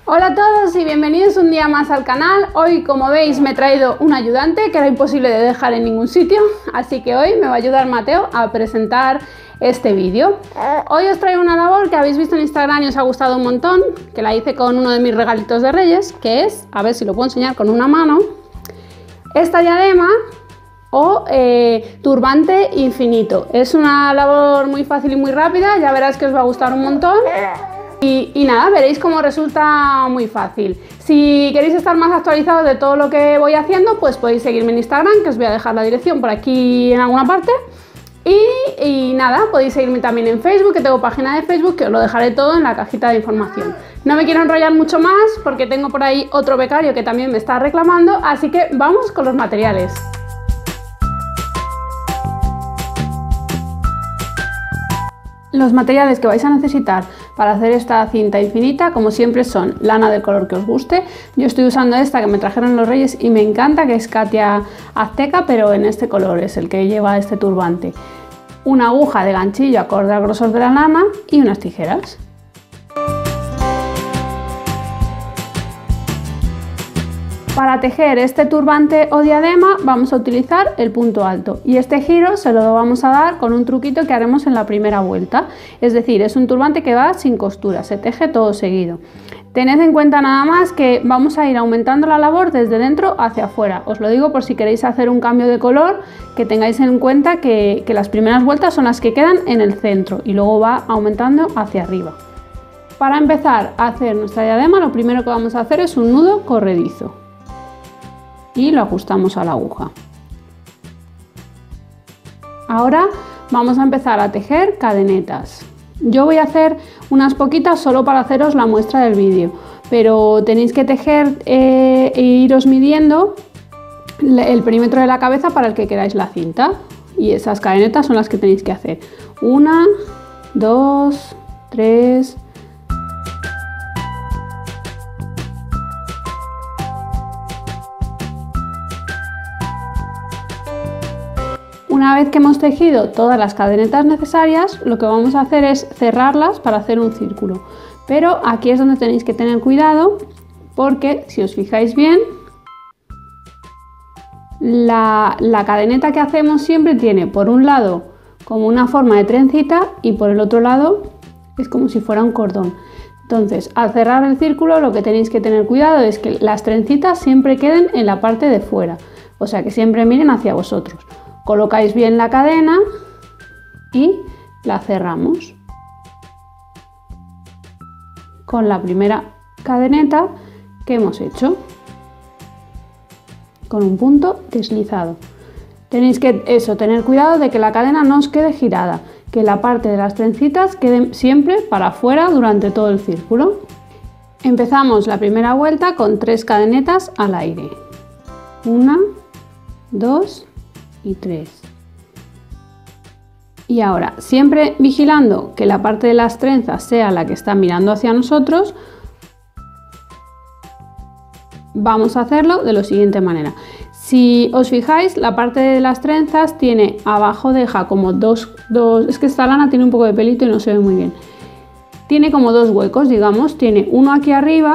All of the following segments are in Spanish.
Hola a todos y bienvenidos un día más al canal. Hoy, como veis, me he traído un ayudante que era imposible de dejar en ningún sitio, así que hoy me va a ayudar Mateo a presentar este vídeo. Hoy os traigo una labor que habéis visto en Instagram y os ha gustado un montón, que la hice con uno de mis regalitos de Reyes, que es, a ver si lo puedo enseñar con una mano, esta diadema o turbante infinito. Es una labor muy fácil y muy rápida, ya verás que os va a gustar un montón. Y nada, veréis cómo resulta muy fácil. Si queréis estar más actualizados de todo lo que voy haciendo, pues podéis seguirme en Instagram, que os voy a dejar la dirección por aquí en alguna parte. Y nada, podéis seguirme también en Facebook, que tengo página de Facebook, que os lo dejaré todo en la cajita de información. No me quiero enrollar mucho más porque tengo por ahí otro becario que también me está reclamando, así que vamos con los materiales. Los materiales que vais a necesitar para hacer esta cinta infinita, como siempre, son lana del color que os guste. Yo estoy usando esta que me trajeron los Reyes y me encanta, que es Katia Azteca, pero en este color es el que lleva este turbante. Una aguja de ganchillo acorde al grosor de la lana y unas tijeras. Para tejer este turbante o diadema vamos a utilizar el punto alto y este giro se lo vamos a dar con un truquito que haremos en la primera vuelta. Es decir, es un turbante que va sin costura, se teje todo seguido. Tened en cuenta nada más que vamos a ir aumentando la labor desde dentro hacia afuera. Os lo digo por si queréis hacer un cambio de color, que tengáis en cuenta que las primeras vueltas son las que quedan en el centro y luego va aumentando hacia arriba. Para empezar a hacer nuestra diadema, lo primero que vamos a hacer es un nudo corredizo y lo ajustamos a la aguja. Ahora vamos a empezar a tejer cadenetas. Yo voy a hacer unas poquitas solo para haceros la muestra del vídeo, pero tenéis que tejer e iros midiendo el perímetro de la cabeza para el que queráis la cinta, y esas cadenetas son las que tenéis que hacer. 1, 2, 3... Una vez que hemos tejido todas las cadenetas necesarias, lo que vamos a hacer es cerrarlas para hacer un círculo. Pero aquí es donde tenéis que tener cuidado, porque si os fijáis bien, la cadeneta que hacemos siempre tiene por un lado como una forma de trencita y por el otro lado es como si fuera un cordón. Entonces, al cerrar el círculo, lo que tenéis que tener cuidado es que las trencitas siempre queden en la parte de fuera, o sea que siempre miren hacia vosotros. Colocáis bien la cadena y la cerramos con la primera cadeneta que hemos hecho, con un punto deslizado. Tenéis que tener cuidado de que la cadena no os quede girada, que la parte de las trencitas quede siempre para afuera durante todo el círculo. Empezamos la primera vuelta con 3 cadenetas al aire. 1, 2 y 3. Y ahora, siempre vigilando que la parte de las trenzas sea la que está mirando hacia nosotros, vamos a hacerlo de la siguiente manera. Si os fijáis, la parte de las trenzas tiene abajo, deja como dos, es que esta lana tiene un poco de pelito y no se ve muy bien. Tiene como 2 huecos, digamos, tiene uno aquí arriba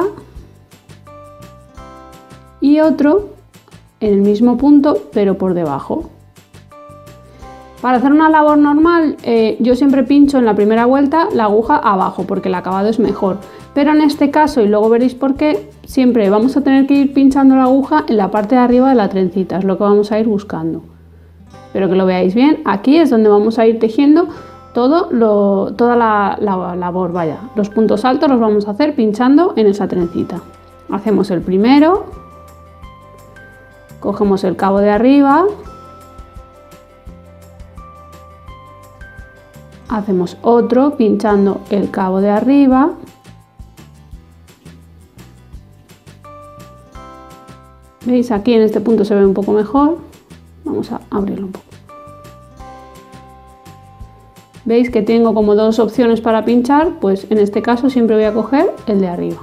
y otro en el mismo punto, pero por debajo. Para hacer una labor normal, yo siempre pincho en la primera vuelta la aguja abajo, porque el acabado es mejor. Pero en este caso, y luego veréis por qué, siempre vamos a tener que ir pinchando la aguja en la parte de arriba de la trencita, es lo que vamos a ir buscando. Pero que lo veáis bien, aquí es donde vamos a ir tejiendo toda la labor, vaya. Los puntos altos los vamos a hacer pinchando en esa trencita. Hacemos el primero, cogemos el cabo de arriba, hacemos otro pinchando el cabo de arriba, veis, aquí en este punto se ve un poco mejor, vamos a abrirlo un poco. Veis que tengo como 2 opciones para pinchar, pues en este caso siempre voy a coger el de arriba.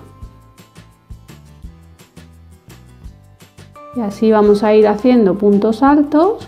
Y así vamos a ir haciendo puntos altos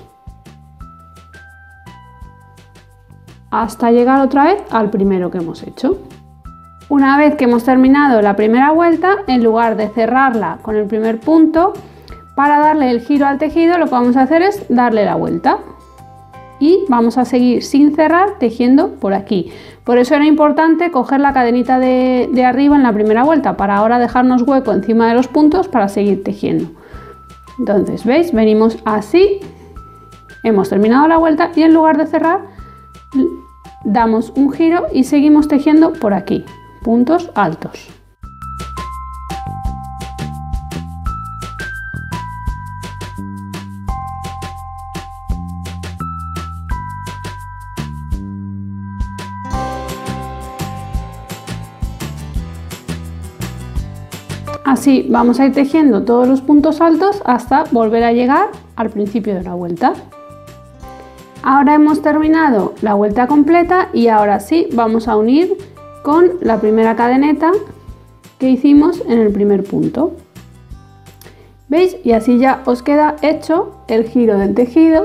hasta llegar otra vez al primero que hemos hecho. Una vez que hemos terminado la primera vuelta, en lugar de cerrarla con el primer punto, para darle el giro al tejido lo que vamos a hacer es darle la vuelta. Y vamos a seguir sin cerrar tejiendo por aquí. Por eso era importante coger la cadenita de arriba en la primera vuelta, para ahora dejarnos hueco encima de los puntos para seguir tejiendo. Entonces, ¿veis? Venimos así, hemos terminado la vuelta y en lugar de cerrar, damos un giro y seguimos tejiendo por aquí, puntos altos. Así vamos a ir tejiendo todos los puntos altos hasta volver a llegar al principio de la vuelta. Ahora hemos terminado la vuelta completa y ahora sí vamos a unir con la primera cadeneta que hicimos en el primer punto. ¿Veis? Y así ya os queda hecho el giro del tejido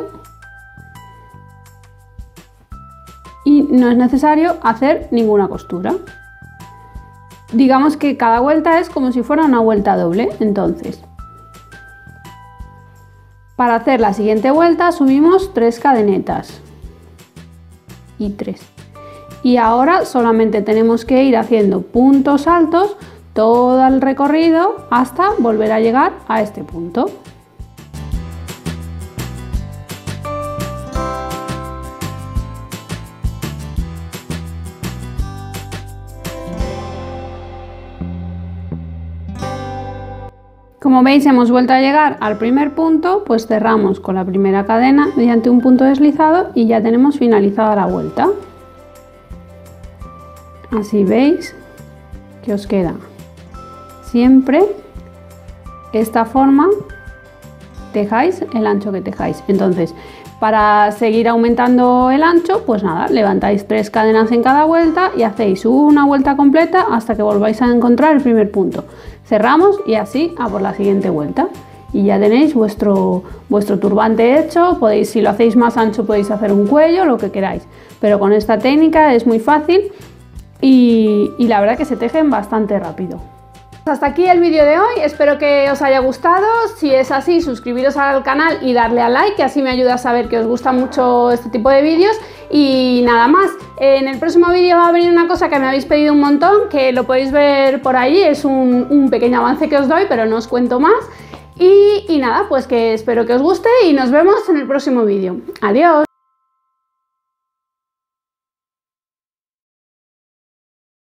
y no es necesario hacer ninguna costura. Digamos que cada vuelta es como si fuera una vuelta doble. Entonces, para hacer la siguiente vuelta subimos 3 cadenetas y 3. Y ahora solamente tenemos que ir haciendo puntos altos todo el recorrido hasta volver a llegar a este punto. Como veis, hemos vuelto a llegar al primer punto, pues cerramos con la primera cadena mediante un punto deslizado y ya tenemos finalizada la vuelta. Así veis que os queda siempre esta forma, tejáis el ancho que tejáis. Entonces, para seguir aumentando el ancho, pues nada, levantáis 3 cadenas en cada vuelta y hacéis una vuelta completa hasta que volváis a encontrar el primer punto. Cerramos y así a por la siguiente vuelta. Y ya tenéis vuestro turbante hecho. Podéis, si lo hacéis más ancho, podéis hacer un cuello, lo que queráis. Pero con esta técnica es muy fácil y la verdad que se tejen bastante rápido. Hasta aquí el vídeo de hoy, espero que os haya gustado. Si es así, suscribiros al canal y darle a like, que así me ayuda a saber que os gusta mucho este tipo de vídeos. Y nada más, en el próximo vídeo va a venir una cosa que me habéis pedido un montón, que lo podéis ver por ahí, es un pequeño avance que os doy, pero no os cuento más. Y nada, pues que espero que os guste y nos vemos en el próximo vídeo. Adiós.